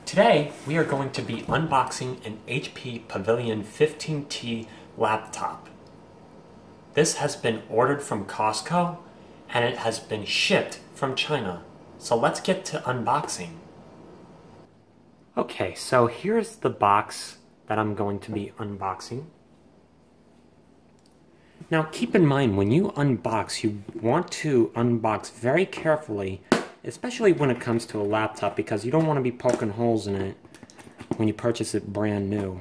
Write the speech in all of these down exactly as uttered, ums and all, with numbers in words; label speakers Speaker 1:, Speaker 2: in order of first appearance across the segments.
Speaker 1: Today, we are going to be unboxing an H P Pavilion fifteen T laptop. This has been ordered from Costco, and it has been shipped from China. So let's get to unboxing. Okay, so here's the box that I'm going to be unboxing. Now keep in mind, when you unbox, you want to unbox very carefully, especially when it comes to a laptop, because you don't want to be poking holes in it when you purchase it brand new.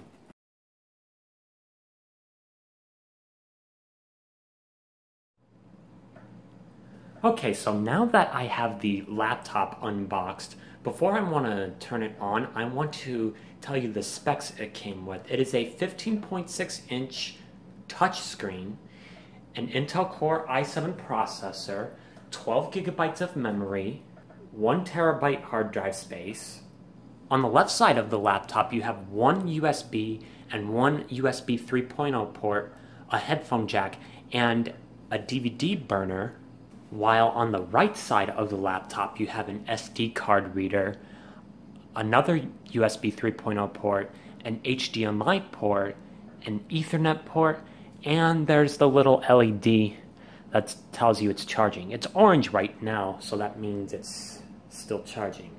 Speaker 1: Okay, so now that I have the laptop unboxed, before I want to turn it on, I want to tell you the specs it came with. It is a fifteen point six inch touchscreen, an Intel Core i seven processor, twelve gigabytes of memory, one terabyte hard drive space. On the left side of the laptop, you have one U S B and one U S B three point oh port, a headphone jack, and a D V D burner. While on the right side of the laptop, you have an S D card reader, another U S B three point oh port, an H D M I port, an Ethernet port, and there's the little L E D that tells you it's charging. It's orange right now, so that means it's still charging.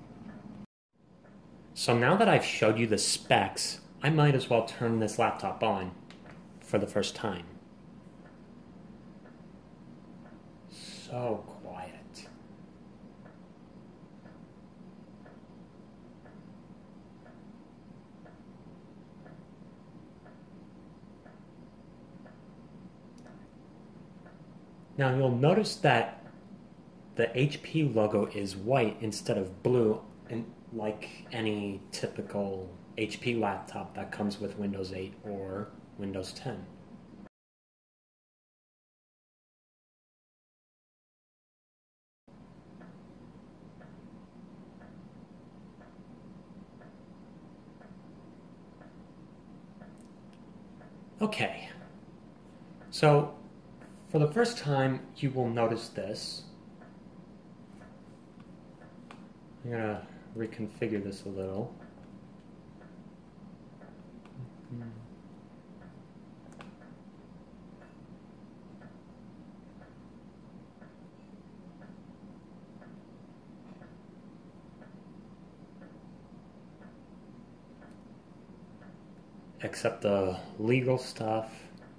Speaker 1: So now that I've showed you the specs, I might as well turn this laptop on for the first time. So quiet. Now you'll notice that the H P logo is white instead of blue, and like any typical H P laptop that comes with Windows eight or Windows ten. Okay, so for the first time, you will notice this. I'm going to reconfigure this a little. Mm-hmm. Except the legal stuff.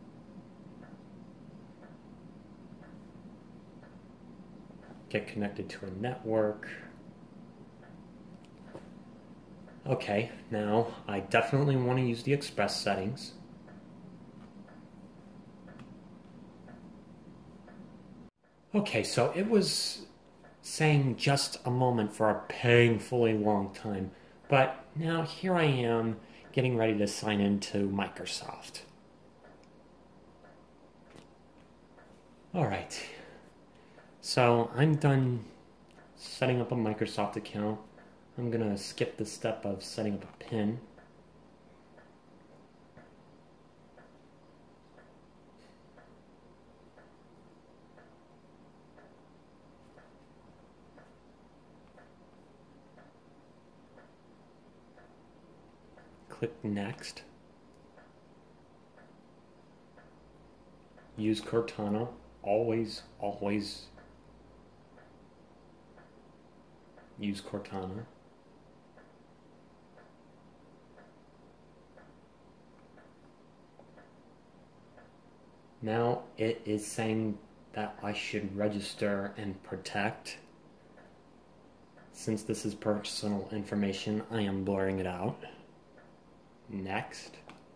Speaker 1: Get connected to a network. Okay, now I definitely want to use the express settings. Okay, so it was saying just a moment for a painfully long time, but now here I am getting ready to sign into Microsoft. All right, so I'm done setting up a Microsoft account. I'm gonna skip the step of setting up a PIN. Click Next. Use Cortana. Always, always use Cortana. Now it is saying that I should register and protect. Since this is personal information, I am blurring it out. Next.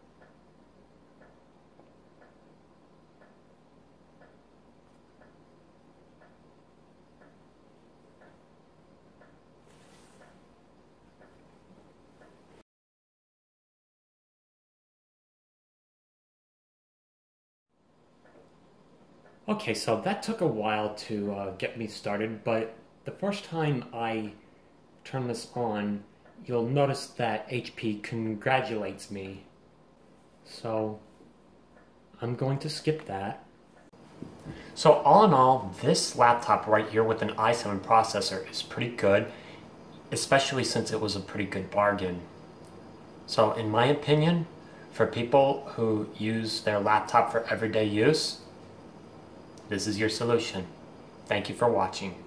Speaker 1: Okay, so that took a while to uh, get me started, but the first time I turn this on, you'll notice that H P congratulates me. So I'm going to skip that. So all in all, this laptop right here with an i seven processor is pretty good. especially since it was a pretty good bargain. So in my opinion, for people who use their laptop for everyday use, this is your solution. Thank you for watching.